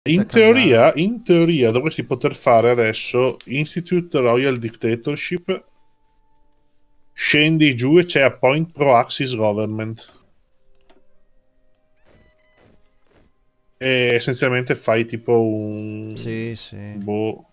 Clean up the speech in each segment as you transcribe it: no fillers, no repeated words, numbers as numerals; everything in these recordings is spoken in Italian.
In teoria dovresti poter fare adesso Institute Royal Dictatorship, scendi giù e c'è Appoint Pro-Axis Government. E essenzialmente fai tipo un... Sì. Boh.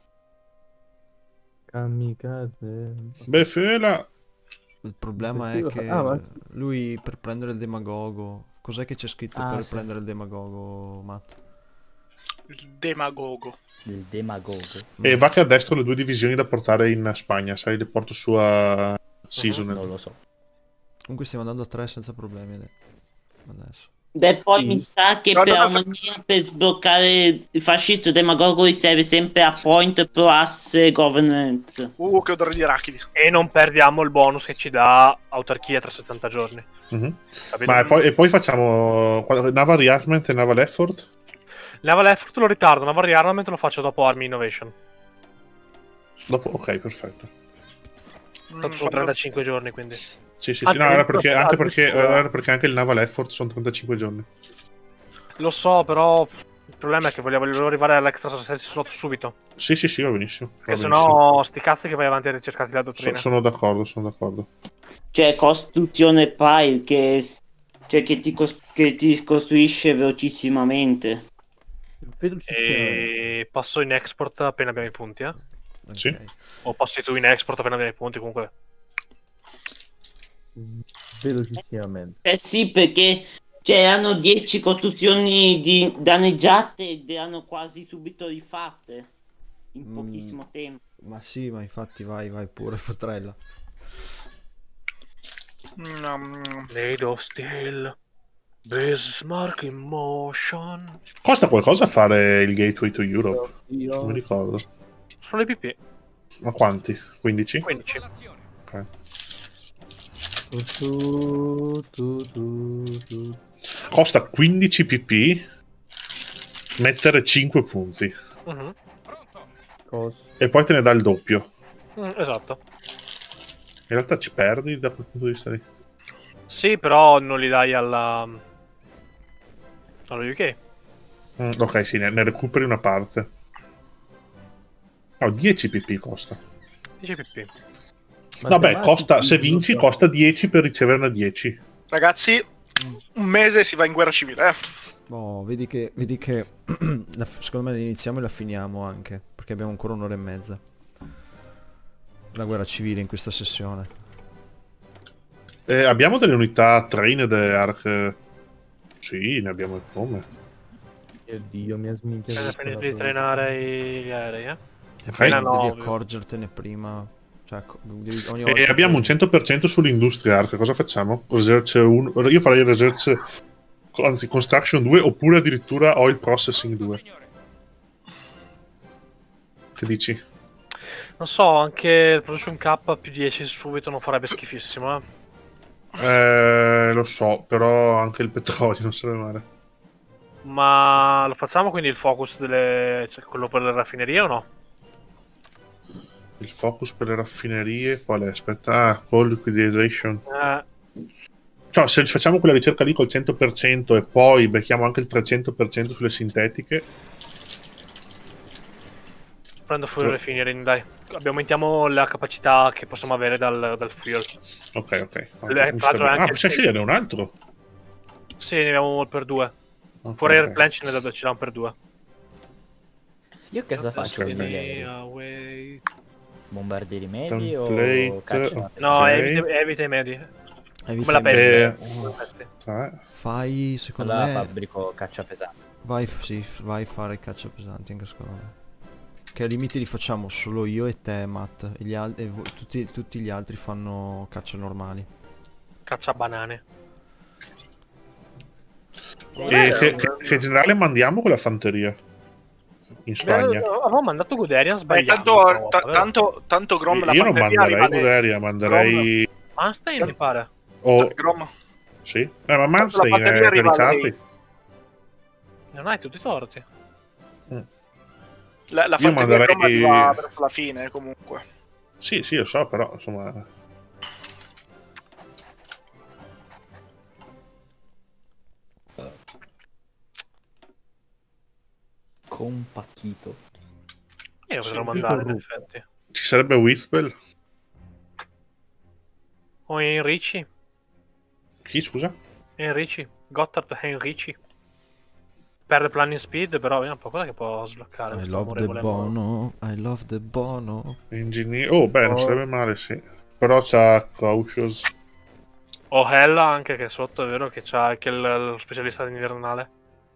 Kamikaze. Beh, Fela... Il problema è che lui per prendere il demagogo... Cos'è che c'è scritto per prendere il demagogo, Matt? Il demagogo. Il demagogo. E va che a destra ho le 2 divisioni da portare in Spagna, sai, le porto su a Seasoned. Non lo so. Comunque stiamo andando a 3 senza problemi adesso. Beh, poi mi sa che per Armonia, per sbloccare il fascista demagogo, serve sempre a point plus governance. Che odore di arachidi. E non perdiamo il bonus che ci dà autarchia tra 70 giorni. Ma e poi facciamo Naval Rearmament e Naval Effort? Naval Effort lo ritardo, Naval Rearmament lo faccio dopo Army Innovation. Dopo, ok, perfetto. Tanto sono 35 giorni, quindi. Sì, no, era perché anche il Naval Effort sono 35 giorni. Lo so, però il problema è che volevo arrivare all'extra success slot subito. Sì, va benissimo. Perché sennò sti cazzi che vai avanti a ricercarti la dottrina. Sono d'accordo. Cioè, costruzione pile che ti costruisce velocissimamente. E passo in export appena abbiamo i punti, Sì. O passi tu in export appena abbiamo i punti, comunque. Velocissimamente. Sì, perché hanno 10 costruzioni danneggiate ed erano quasi subito rifatte in pochissimo tempo. Ma sì, ma infatti vai pure, Fotrella. Made of steel, Bismarck in motion. Costa qualcosa fare il Gateway to Europe? Non mi ricordo. Sono le PP. Ma quanti? 15? 15. Ok. Costa 15 pp mettere 5 punti. E poi te ne dà il doppio. Esatto. In realtà ci perdi da quel punto di vista lì. Sì, però non li dai allo UK. Ok, sì, ne recuperi una parte. No, 10 pp costa. 10 pp. Vabbè, costa, se vinci costa 10 per riceverne 10. Ragazzi, un mese si va in guerra civile, Boh, vedi che secondo me iniziamo e la finiamo anche, perché abbiamo ancora un'ora e mezza. La guerra civile in questa sessione. Abbiamo delle unità trained arc? Sì, ne abbiamo come. Oddio, mi ha sminchiato. Finito di trainare gli aerei, Okay. Devi accorgertene prima. Cioè, ogni volta e abbiamo un 100% sull'industria arc. Cosa facciamo? Research 1. Io farei research, anzi construction 2 oppure addirittura oil processing 2. Che dici? Non so, anche il production K più 10 subito non farebbe schifissimo, Lo so, però anche il petrolio non sarebbe male. Ma lo facciamo quindi il focus cioè quello per le raffinerie o no? Il focus per le raffinerie qual è? Aspetta, coal liquidation. Cioè, se facciamo quella ricerca lì col 100% e poi becchiamo anche il 300% sulle sintetiche. Prendo fuel refinery, dai. Aumentiamo la capacità che possiamo avere dal fuel. Ok. Possiamo scegliere un altro? Sì, ne abbiamo per 2. Okay, Fuori il plan ce ne ci dà per 2. Io cosa faccio? Bombardieri medi o caccia? No, evita i medi. Come la peste. peste. Fai, secondo me... fabbrico caccia pesante. Vai a fare caccia pesanti anche secondo me. Che ai limiti li facciamo solo io e te, Matt. E tutti gli altri fanno caccia normali. Caccia banane. E che generale mandiamo con la fanteria? In Spagna. Avevo mandato Guderian sbagliato. Tanto Grom la io non manderei Guderian, manderei... Manstein mi pare. Grom. Sì? Ma Manstein è caricarli. Non hai tutti i torti. La fanteria Grom arriva verso la fine comunque. Sì, lo so, però insomma... Compacchito. Io potrei mandare, in effetti. Ci sarebbe Whispel? O Enrici? Chi, scusa? Enrici. Gotthard Enrici. Perde planning speed, però vediamo un po' cosa che può sbloccare. I love the bono, I love the bono. Engineer. Oh, beh, non sarebbe male, sì. Però c'ha Cautious. O Hella anche, che sotto è vero che c'ha anche lo specialista invernale.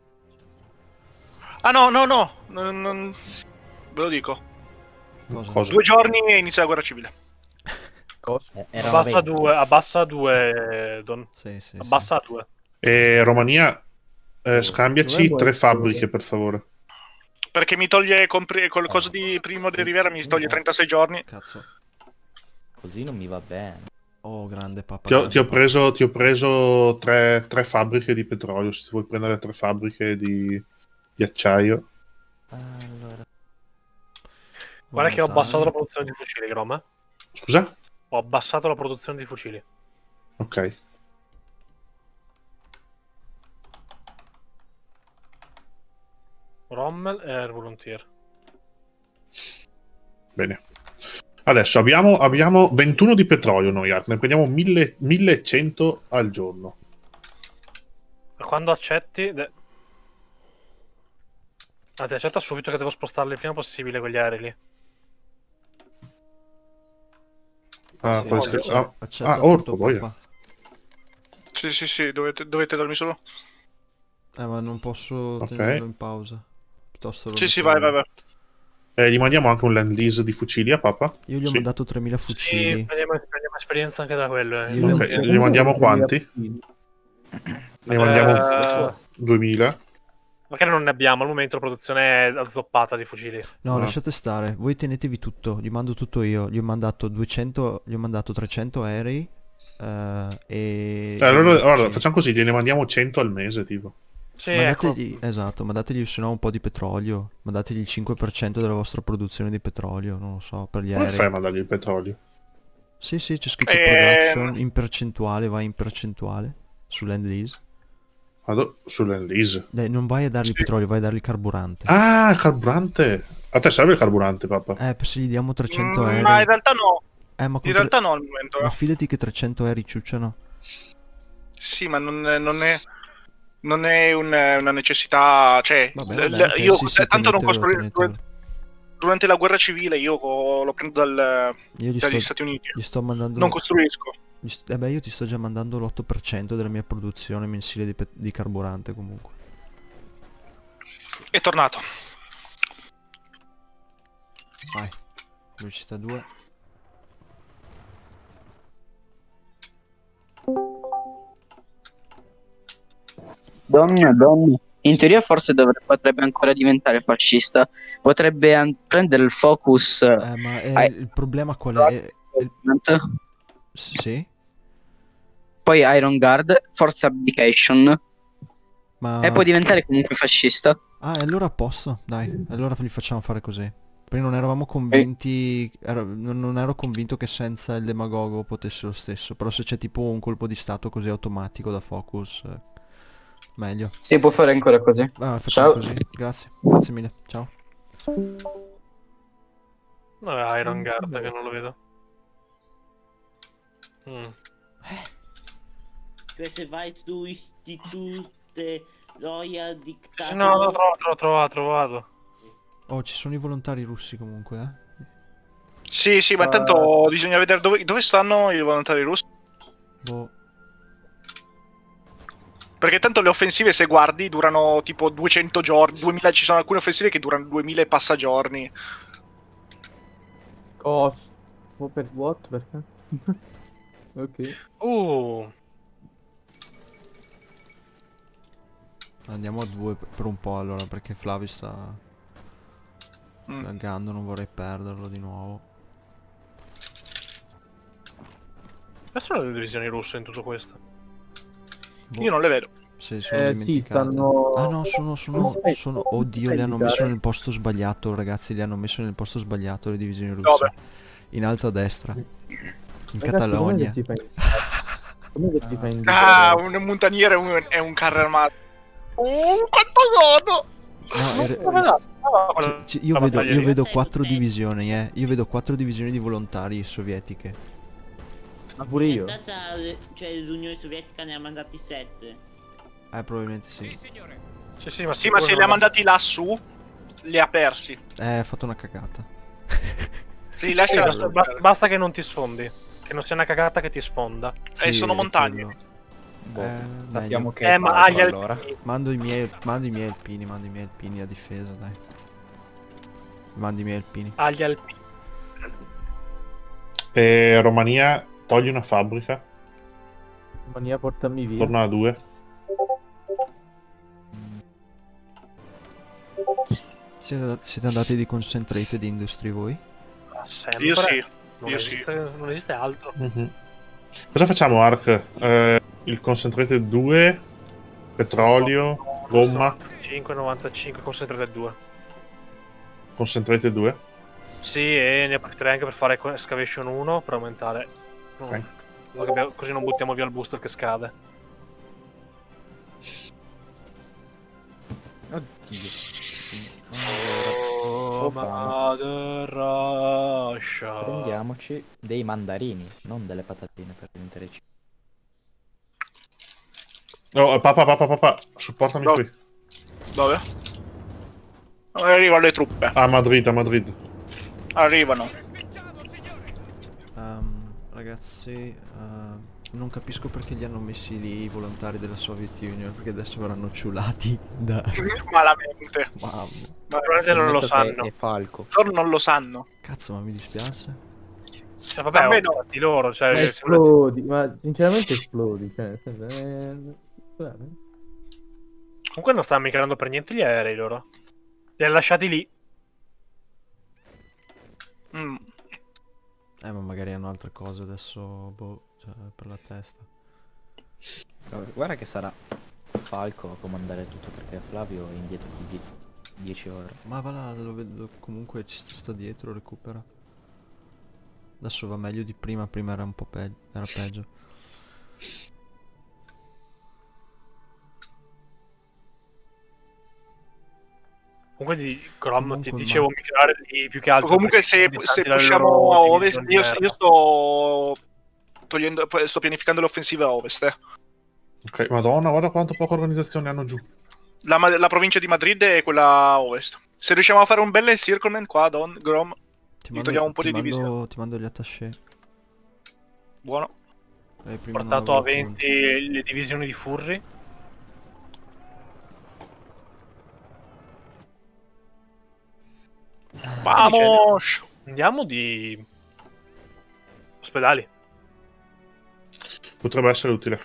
Ah no, non... ve lo dico. Cosa? 2 giorni e inizia la guerra civile. Abbassa 2, Don. Sì, sì, Abbassa 2. E Romania, scambiaci 3 fabbriche, per favore. Perché mi toglie col coso di Primo di Rivera, mi toglie 36 giorni. Cazzo. Così non mi va bene. Oh, grande papà. Ti ho preso 3 fabbriche di petrolio, se ti vuoi prendere 3 fabbriche di acciaio. Allora. Guarda che ho abbassato la produzione di fucili, Grom. Scusa? Ho abbassato la produzione di fucili. Ok. Rommel e Air Volunteer. Bene. Adesso abbiamo 21 di petrolio noi, Ark. Ne prendiamo 1100 al giorno. Quando accetti... Anzi, accetta subito che devo spostarli il prima possibile quegli aerei lì. Ah, Sì, questo... accetta orco, tutto, poi. papà. Sì, dovete darmi solo. Ma non posso tenerlo in pausa. Piuttosto Sì, vai. Gli mandiamo anche un land lease di fucili a Papa? Io gli ho mandato 3000 fucili. Sì, prendiamo esperienza anche da quello. Ok, gli mandiamo quanti? Ne mandiamo 2000. Magari non ne abbiamo, al momento la produzione è azzoppata di fucili. No, lasciate stare, voi tenetevi tutto, gli mando tutto io. Gli ho mandato 200, gli ho mandato 300 aerei e... Allora facciamo così, gliene mandiamo 100 al mese, tipo. Sì, mandategli, ecco. esatto, mandategli se no un po' di petrolio. Mandategli il 5% della vostra produzione di petrolio, non lo so, per gli aerei. Come fai a mandargli il petrolio? Sì, c'è scritto production in percentuale, vai in percentuale su land lease. Sull'end lease. Non vai a dargli petrolio, vai a dargli carburante. Ah, carburante. A te serve il carburante, papà? Se gli diamo 300 aerei. Ma in realtà no. Ma in realtà no al momento. Ma fidati che 300 aerei ciucciano. Sì, ma non è una necessità. Cioè, vabbè, io sì, tanto non costruire. tenetelo. Durante la guerra civile io lo prendo dagli Stati Uniti. Gli sto mandando... Non costruisco. Io ti sto già mandando l'8% della mia produzione mensile di carburante comunque. È tornato. Vai. Velocità 2. Donna. In teoria forse potrebbe ancora diventare fascista. Potrebbe prendere il focus. Ma il problema qual è? Sì. Poi Iron Guard, Force Abdication. Ma... E può diventare comunque fascista. Ah, e allora a posto, dai. Allora li facciamo fare così. Prima non eravamo convinti... non ero convinto che senza il demagogo potesse lo stesso. Però se c'è tipo un colpo di stato così automatico da focus... meglio. Si può fare ancora così. Facciamo così. Grazie mille. Ciao. No, Iron Guard che non lo vedo. Cioè se vai su Istitute Royal Dictator... No, l'ho trovato. Oh, ci sono i volontari russi comunque, Sì, ma intanto bisogna vedere dove stanno i volontari russi. Boh. Perché tanto le offensive, se guardi, durano tipo 200 giorni, 2000, ci sono alcune offensive che durano 2000 e passa giorni. Per what? Perché? Ok. Andiamo a 2 per un po' allora, perché Flavio sta laggando, non vorrei perderlo di nuovo. Quali sono le divisioni russe in tutto questo? Boh. Io non le vedo. Se sono dimenticate. Ah no, sono... Oddio, li hanno messo nel posto sbagliato, ragazzi, li hanno messo nel posto sbagliato le divisioni russe. Dove? In alto a destra. In Catalogna. Un montaniere e un carro armato. Quanto godo! Io vedo 4 divisioni, Io vedo 4 divisioni di volontari sovietiche. Ma pure io. Cioè l'Unione Sovietica ne ha mandati 7. Probabilmente sì. Sì, ma se li ha mandati lassù, li ha persi. Ha fatto una cagata. Sì, lascia basta che non ti sfondi. Che non sia una cagata che ti sfonda. Sì, sono montagne. Sappiamo che ma agli allora. Mando i miei alpini a difesa, dai. Mando i miei alpini. Agli alpini. Romania togli una fabbrica. Romania, portami via. Torna a 2. Siete andati di Concentrated Industry voi? Sempre. Io sì. Non esiste altro. Cosa facciamo, Ark? Il Concentrated 2, petrolio, gomma. 5,95 concentrated 2. Concentrated 2. Sì, e ne approfitterei anche per fare excavation 1 per aumentare. Ok. Così non buttiamo via il booster che scade. Oddio. Oh, Mother Russia. Prendiamoci dei mandarini, non delle patatine per l'intero cibo. Oh, papà, supportami No. qui. Dove? Arrivano le truppe. A Madrid. Arrivano. Ragazzi, non capisco perché li hanno messi lì i volontari della Soviet Union, perché adesso verranno ciulati da... Malamente. Mamma. Ma Probabilmente non lo sanno. È Falco. loro non lo sanno. Cazzo, ma mi dispiace. Cioè, vabbè, A me no. di loro, cioè, Ma esplodi, ma sinceramente esplodi. Cioè, comunque non stanno mica dando per niente gli aerei loro. Li hanno lasciati lì. Ma magari hanno altre cose adesso, boh, cioè, per la testa. Guarda che sarà Falco a comandare tutto, perché Flavio è indietro di 10 ore. Ma va là, comunque ci sta dietro, recupera. Adesso va meglio di prima era un po' era peggio. Comunque di Grom Comunque, ti dicevo migliorare lì più che altro. Comunque se pushiamo a ovest, io sto pianificando l'offensiva a ovest. Ok, madonna, guarda quanto poca organizzazione hanno giù. La provincia di Madrid è quella a ovest. Se riusciamo a fare un bel encirclement qua, Grom, gli togliamo un po' di divisione. Ti mando gli attaché. Buono. Prima Portato non a avevo 20 le divisioni di Furry. Vamos! Andiamo di ospedali. Potrebbe essere utile.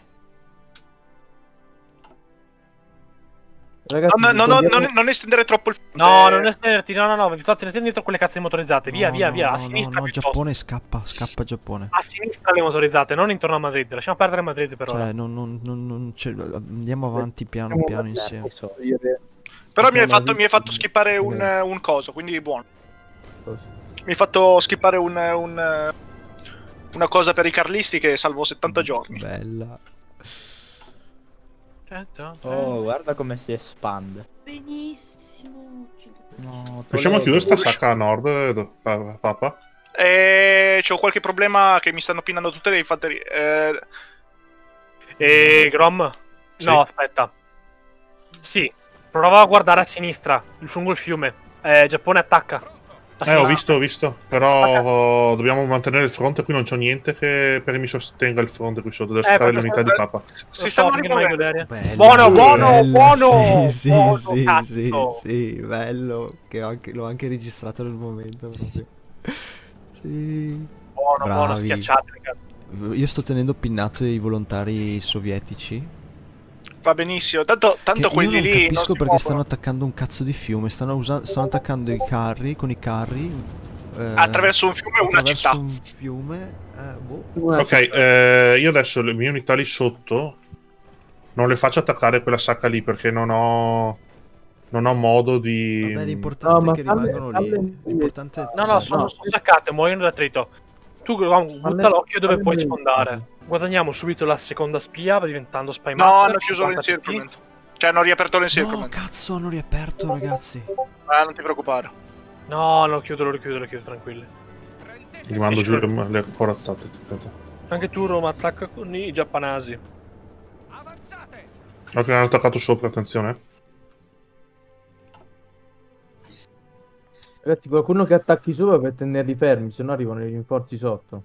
Ragazzi, non estendere troppo il fronte. No, non estenderti, no, vi sto tenendo dietro quelle cazzo di motorizzate. Via, a sinistra no, piuttosto. Giappone scappa Giappone. A sinistra le motorizzate, non intorno a Madrid. Lasciamo perdere Madrid per ora. Cioè, andiamo avanti piano piano insieme. Però mi hai fatto skippare un coso, quindi buono. Mi hai fatto skippare una cosa per i carlisti che salvo 70 giorni. Bella. Oh, guarda come si espande. Benissimo. No, Riusciamo a chiudere sta sacca a nord, papà? C'ho qualche problema che mi stanno pinando tutte le infanterie. Grom? Sì. No, aspetta. Sì, prova a guardare a sinistra, lungo il fiume. Giappone attacca. Ho visto. Però dobbiamo mantenere il fronte. Qui non c'ho niente che mi sostenga il fronte qui sotto. Devo aspettare le unità di Papa. Si stanno rimuovendo. Buono! Sì, bello. Che l'ho anche registrato nel momento proprio. Sì. Buono, schiacciate, ragazzi. Io sto tenendo pinnato i volontari sovietici. Va benissimo, tanto quelli io non lì capisco non perché stanno attaccando un cazzo di fiume. Stanno attaccando i carri con i carri attraverso un fiume e una città. Un fiume, boh. Ok, io adesso le mie unità lì sotto non le faccio attaccare quella sacca lì perché non ho modo di... Vabbè, l'importante è che rimangono lì. L'importante... No, sono saccate, muoiono da attrito. Tu butta l'occhio dove puoi sfondare. Guadagniamo subito la seconda spia, diventando spy No, master. hanno chiuso l'encirclement. Cioè, hanno riaperto No, l'encirclement. cazzo, hanno riaperto, ragazzi. Non ti preoccupare. No, lo chiudo, tranquilli. Gli mando giù le corazzate. Aspetta. Anche tu, Roma, attacca con i giappanesi. Ok, hanno attaccato sopra, attenzione. Ragazzi, qualcuno che attacchi sopra per tenerli fermi, se no arrivano i rinforzi sotto.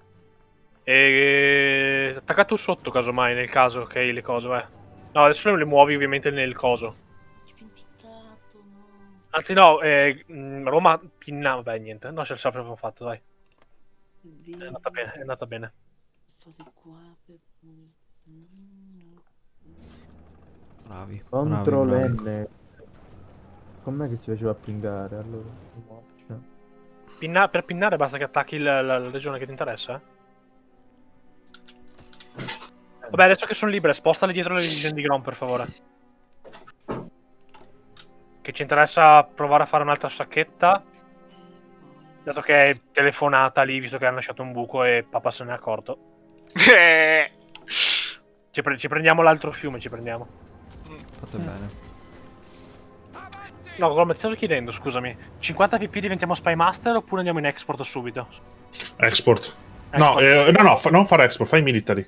E attaccato sotto, casomai, nel caso che hai le cose, No, adesso le muovi ovviamente nel coso. Dimenticato, no. Anzi no, Roma pinna, vabbè niente, no, ce l'abbiamo fatto, dai. È andata bene. Fate qua per... Bravi. Control bravi, bravi. N. Com'è che si faceva a pingare? Allora, Per pinnare basta che attacchi la regione che ti interessa, Vabbè, adesso che sono libere, spostali dietro le legioni di Grom, per favore. Che ci interessa provare a fare un'altra sacchetta. Dato che è telefonata lì, visto che hanno lasciato un buco e papà se ne è accorto. Ci prendiamo l'altro fiume, Fate bene. No, come ti stavo chiedendo, scusami. 50 pp diventiamo Spy Master oppure andiamo in export subito? Export. No, non fare export, fai military.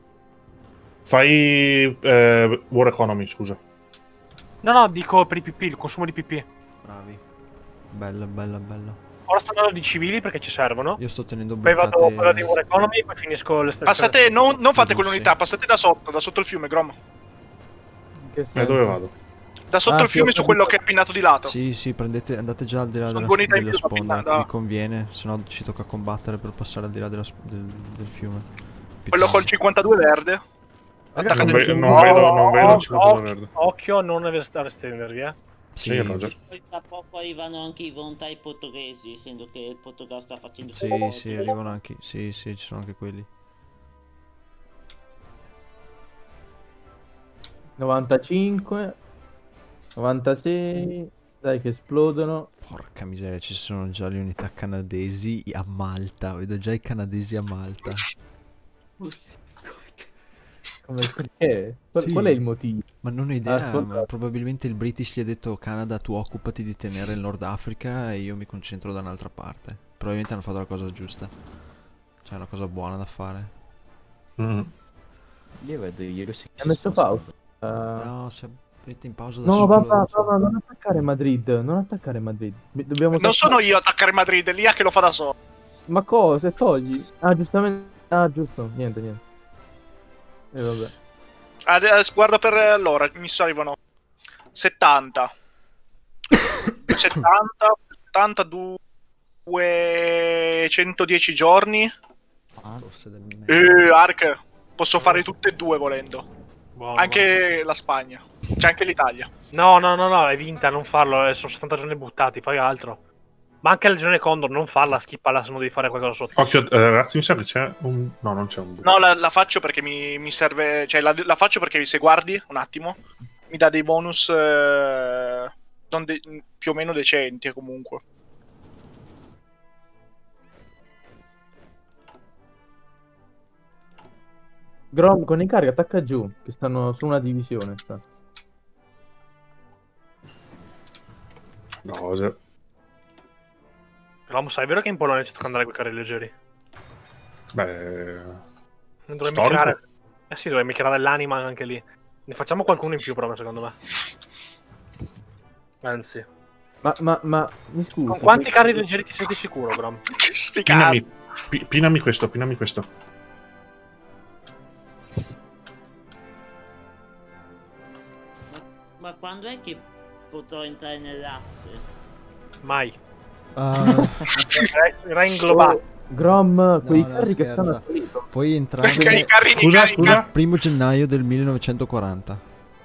Fai War Economy, scusa. No, dico per i PP, il consumo di PP. Bravi. Bella. Ora sto andando di civili perché ci servono. Io sto tenendo Poi bloccate... vado quella di War Economy, poi finisco le stesse. Passate, non fate quell'unità, passate da sotto il fiume, Grom. Dove vado? Da sotto il fiume su quello che è pinnato di lato. Sì, prendete, andate già al di là Sono della, due unità in della più da sponda, pinnare, vi conviene, se no ci tocca combattere per passare al di là del fiume. Quello col 52 verde. Non vedo il 52 verde. Occhio a non estendervi, Sì, Roger. Poi tra poco arrivano anche i volontari portoghesi, essendo che il Portogallo sta facendo... Sì, arrivano anche... Sì, ci sono anche quelli. 95, 96, dai che esplodono. Porca miseria, ci sono già le unità canadesi a Malta, vedo già i canadesi a Malta. Perché? Sì. Qual è il motivo? Ma non ho idea, ma probabilmente il British gli ha detto Canada, tu occupati di tenere il Nord Africa e io mi concentro da un'altra parte. Probabilmente hanno fatto la cosa giusta. Cioè, una cosa buona da fare. Io vedo i russi che Ha messo pausa. No, se avete in pausa da No, solo... papà, non attaccare Madrid, non attaccare Madrid. Dobbiamo Non sono io a attaccare Madrid, è l'IA che lo fa da solo. Ma cosa? Togli? Ah, giustamente. Ah, giusto, niente. E vabbè. Guardo per allora, mi arrivano 70. 70, 210 giorni. Ark, posso fare tutte e due volendo. Buono, anche la Spagna. C'è anche l'Italia. No, è vinta, non farlo, sono 70 giorni buttati, fai altro. Ma anche la legione Condor, non farla, skippala se non devi fare qualcosa sotto. Occhio, ragazzi, mi sa che c'è un... No, non c'è un... No, la faccio perché mi serve... Cioè, la faccio perché se guardi, un attimo, mi dà dei bonus più o meno decenti, comunque. Grom, con i carichi attacca giù, che stanno su una divisione. No, se... Grom, sai vero che in Polonia ci tocca andare con i carri leggeri? Beh... Dovremmo creare... sì, dovremmo creare l'anima anche lì. Ne facciamo qualcuno in più proprio, secondo me. Anzi. Ma mi scusi. Con quanti carri leggeri ti senti sicuro, Grom? Pinami questo. Ma quando è che potrò entrare nell'asse? Mai. Era inglobato. Grom, quei carri che stanno a salito. Puoi entrare... Scusa. 1° gennaio del 1940.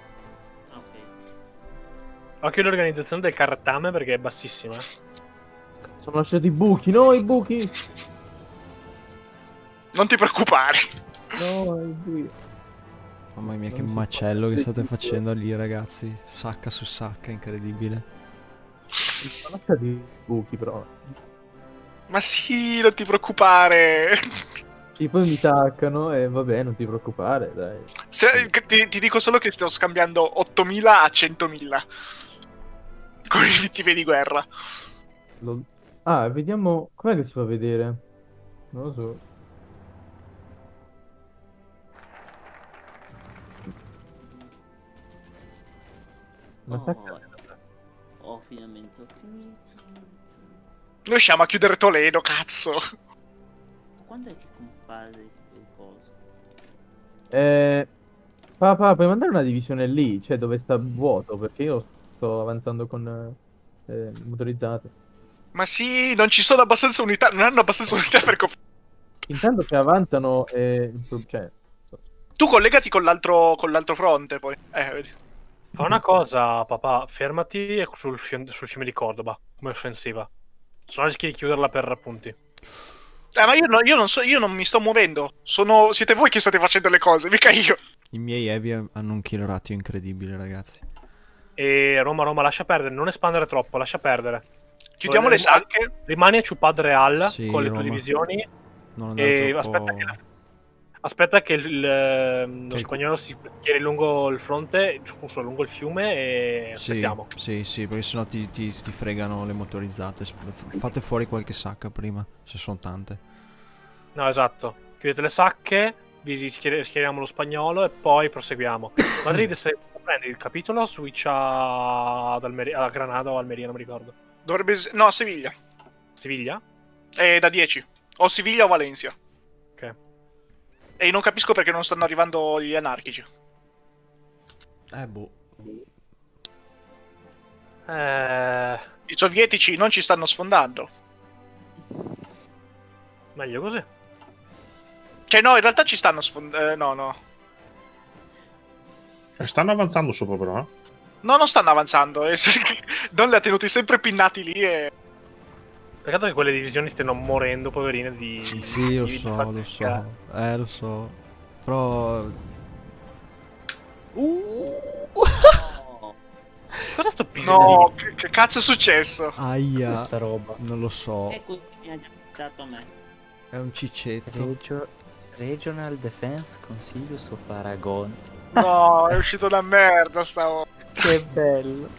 Occhio all'organizzazione del carrettame perché è bassissima. Sono lasciati i buchi, no, i buchi! Non ti preoccupare. No, i buchi. Mamma mia, che macello che state facendo lì, ragazzi. Sacca su sacca, incredibile. Sono lasciati i buchi, però. Ma sì, non ti preoccupare. Sì, poi mi taccano e vabbè, non ti preoccupare, dai. Ti dico solo che sto scambiando 8.000 a 100.000 con i vittime di guerra. Ah, vediamo... Com'è che si fa a vedere? Non lo so. Ma sa... Finalmente ho finito. Noi usciamo a chiudere Toledo, cazzo. Quando è che compare quel coso? Papà, puoi mandare una divisione lì, cioè dove sta vuoto, perché io sto avanzando con motorizzate. Ma sì, non ci sono abbastanza unità, non hanno abbastanza unità per Intanto che avanzano, cioè... Tu collegati con l'altro fronte, poi. Vedi. Fa una cosa, papà, fermati sul fiume di Cordoba, come offensiva. Se no rischi di chiuderla per punti. Ma io non so, io non mi sto muovendo. Siete voi che state facendo le cose, mica io. I miei heavy hanno un kill ratio incredibile, ragazzi. E Roma, lascia perdere, non espandere troppo, lascia perdere. Chiudiamo le sacche. Rimani a Ciupad Real Sì, con le tue Roma. divisioni. Non andare E troppo... aspetta che lo spagnolo si tiri lungo il fronte, scusa, lungo il fiume e aspettiamo. Sì, perché sennò ti fregano le motorizzate. Fate fuori qualche sacca prima, se sono tante. No, esatto. Chiudete le sacche, vi schieriamo lo spagnolo e poi proseguiamo. Madrid, se prendi il capitolo, switcha a Granada o Almeria, non mi ricordo. No, a Siviglia. Siviglia? Da 10. O Siviglia o Valencia. Ok. E non capisco perché non stanno arrivando gli anarchici. Boh. I sovietici non ci stanno sfondando. Meglio così. Cioè no, in realtà ci stanno sfondando. No. Stanno avanzando sopra però, No, non stanno avanzando. Don li ha tenuti sempre pinnati lì e... Peccato che quelle divisioni stiano morendo, poverine, di... Sì, lo so. Lo so. Però... Cosa sto pisando? No, che cazzo è successo? Aia. Questa roba. Non lo so. Ecco, mi ha già dato a me. È un cicetto. Regional Defense Consiglio of Aragon. No, è uscito da merda stavolta. Che bello.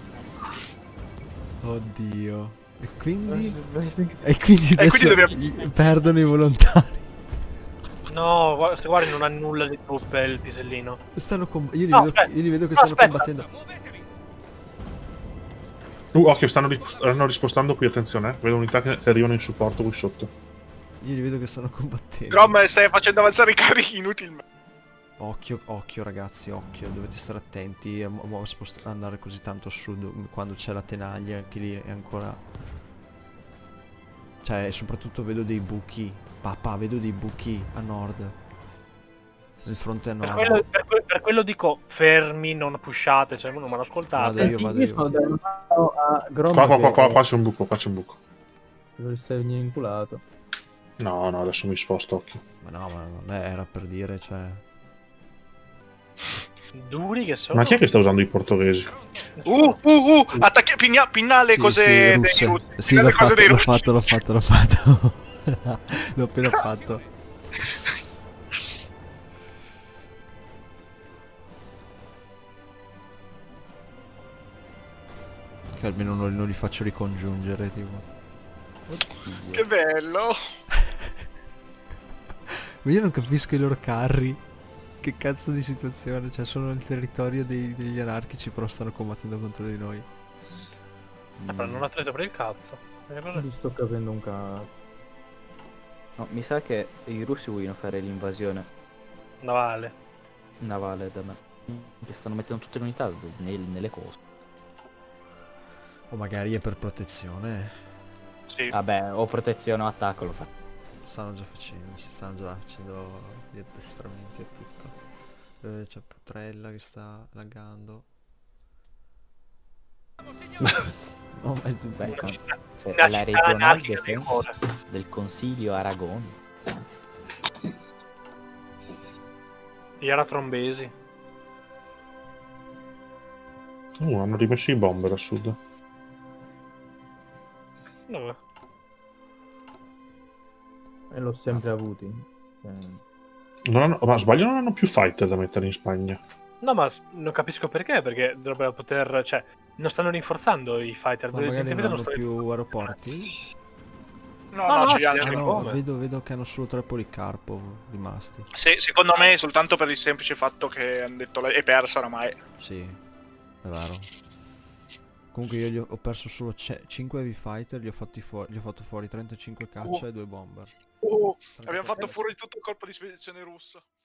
Oddio. E quindi... E quindi adesso dobbiamo... perdono i volontari. No, se guardi non ha nulla di truppe il pisellino. Io li vedo che stanno combattendo. Occhio, stanno rispostando qui, attenzione, vedo unità che arrivano in supporto qui sotto. Io li vedo che stanno combattendo. Grom, stai facendo avanzare i carri inutilmente. Occhio ragazzi, occhio, dovete stare attenti a andare così tanto a sud quando c'è la tenaglia, che lì è ancora... Cioè, soprattutto vedo dei buchi, papà, vedo dei buchi a nord. Nel fronte a nord. Per quello dico, fermi, non pushate, cioè non me lo ascoltate. Vado io. Qua c'è un buco, Dovreste venire inculato. No, adesso mi sposto, occhio. Ma no, ma era per dire, cioè... Duri che sono. Ma chi è che sta usando i portoghesi? Pinna le cose dei russi. Sì, l'ho fatto. L'ho appena fatto. Che almeno non li faccio ricongiungere, tipo. Oddio. Che bello. Ma io non capisco i loro carri. Che cazzo di situazione? Cioè, sono nel territorio degli anarchici, però stanno combattendo contro di noi. Però non ha preso per il cazzo. Mi sto capendo un cazzo. No, mi sa che i russi vogliono fare l'invasione navale da me. Che stanno mettendo tutte le unità nelle coste. O magari è per protezione. Sì. Vabbè, o protezione o attacco lo fa. Stanno già facendo gli addestramenti e tutto. C'è Putrella che sta laggando. No, beh, cioè, la regional defense del Consiglio Aragon. Era Trombesi. Hanno rimesso i bomber a sud. Dove? E l'ho sempre avuti. Ma sbaglio, non hanno più fighter da mettere in Spagna. No, ma non capisco perché dovrebbero poter, cioè, non stanno rinforzando i fighter. Ma magari non hanno più aeroporti? No, ce li hanno. Ah, no, vedo che hanno solo 3 Policarpo rimasti. Secondo me è soltanto per il semplice fatto che hanno detto è persa oramai. Sì, è vero. Comunque io ho perso solo 5 heavy fighter, gli ho fatto fuori 35 caccia e 2 bomber. Abbiamo fatto fuori tutto il colpo di spedizione russo.